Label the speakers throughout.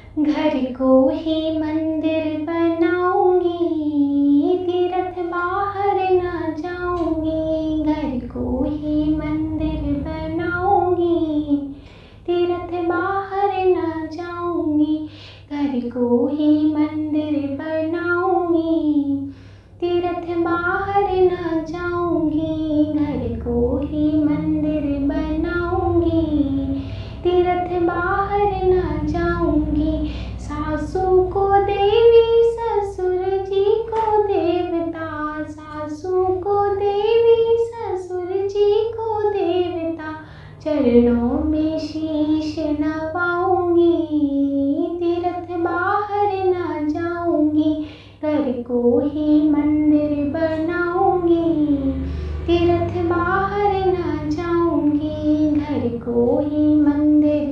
Speaker 1: घर को ही मंदिर बनाऊंगी, तीर्थ बाहर ना जाऊंगी। घर को ही मंदिर बनाऊंगी, तीर्थ बाहर ना जाऊंगी। घर को ही मंदिर बनाऊंगी, तीर्थ बाहर ना जाऊंगी। घर को ही मंदिर बनाऊंगी, तीर्थ बाहर ना जाऊंगी। सासू को देवी ससुर जी को देवता, सासू को देवी ससुर जी को देवता। चरणों में शीश नवाऊंगी, तीर्थ बाहर ना जाऊंगी। घर को ही मंदिर बनाऊंगी, तीर्थ बाहर ना जाऊंगी। घर को ही मंदिर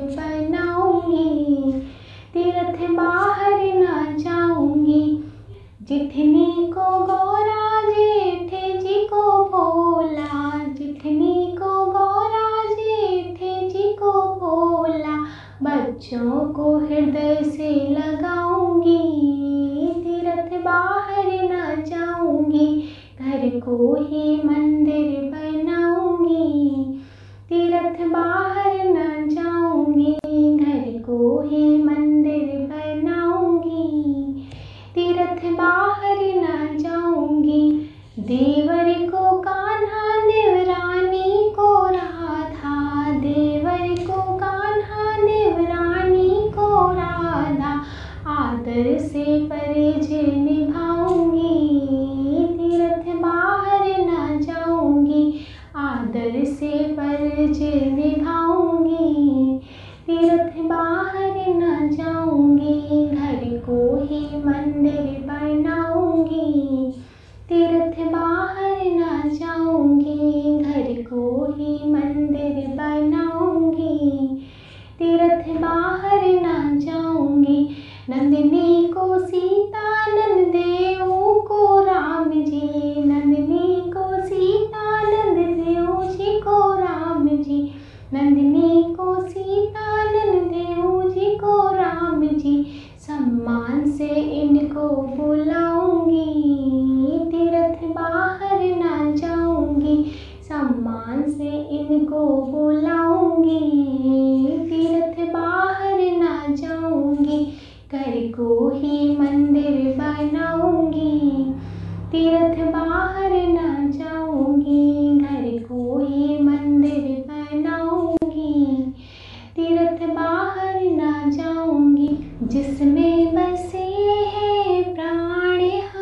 Speaker 1: बनाऊंगी, तीर्थ बाहर ना जाऊंगी। जिठनी को गौरा जेठ जी को भोला, जिठनी को गौरा जेठ जी को भोला। बच्चों को हृदय से लगाऊंगी, तीर्थ बाहर ना जाऊंगी। घर को ही मंदिर बनाऊंगी, तीर्थ बाहर ना जाऊंगी। घर को ही मंदिर बनाऊंगी, तीर्थ बाहर ना जाऊंगी। देवर को कान्हा देवरानी को राधा, देवर को कान्हा देवरानी को राधा। आदर से फर्ज निभाऊंगी, तीर्थ बाहर ना जाऊंगी। आदर से फर्ज निभाऊंगी, तीर्थ बाहर ना जाऊंगी। घर को ही मंदिर बनाऊंगी, तीर्थ बाहर ना जाऊंगी। घर को ही मंदिर बनाऊंगी, तीर्थ बाहर ना जाऊंगी। नंदिनी को सीता नंददेव को राम जी, नंदिनी को सीता नंददेव जी को राम जी। नंदिनी को सीता नंददेव जी को राम जी। सम्मान से इनको बुलाऊंगी, तीर्थ बाहर ना जाऊंगी। सम्मान से इनको बुलाऊंगी, तीर्थ बाहर ना जाऊंगी। घर को ही मंदिर बनाऊंगी, तीर्थ बाहर ना जाऊंगी। घर को ही मंदिर बनाऊंगी, तीर्थ बाहर ना जाऊंगी। जिसमें बसे हैं प्राण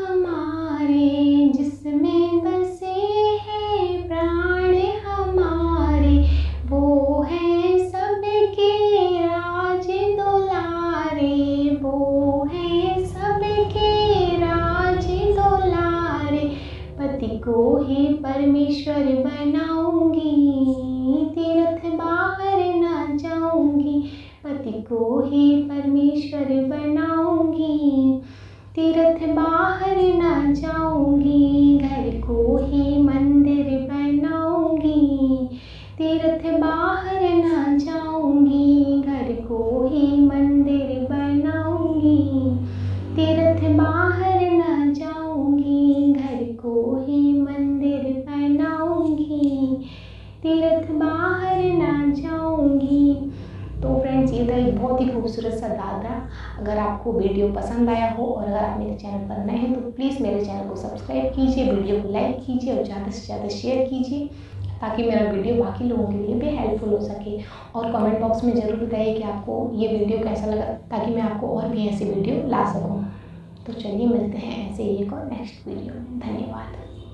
Speaker 1: हमारे, जिसमें बसे हैं प्राण हमारे। वो है सबके राज दुलारे, वो है सबके राज दुलारे। पति को ही परमेश्वर बनाऊंगी, तीर्थ बाहर ना जाऊंगी। पति को ही परमेश्वर बनाऊंगी, तीर्थ बाहर ना जाऊंगी। घर को ही मंदिर बनाऊंगी, तीर्थ बाहर ना जाऊंगी। घर को ही मंदिर बनाऊंगी, तीर्थ बाहर ना जाऊंगी। घर को ही मंदिर बनाऊंगी, तीर्थ बाहर ना जाऊंगी। तो फ्रेंड्स, ये था एक बहुत ही खूबसूरत सा दादरा। अगर आपको वीडियो पसंद आया हो और अगर आप मेरे चैनल पर नए हैं तो प्लीज़ मेरे चैनल को सब्सक्राइब कीजिए, वीडियो को लाइक कीजिए और ज़्यादा से ज़्यादा शेयर कीजिए ताकि मेरा वीडियो बाकी लोगों के लिए भी हेल्पफुल हो सके। और कमेंट बॉक्स में ज़रूर बताइए कि आपको ये वीडियो कैसा लगा ताकि मैं आपको और भी ऐसे वीडियो ला सकूँ। तो चलिए मिलते हैं ऐसे ही एक और नेक्स्ट वीडियो में। धन्यवाद।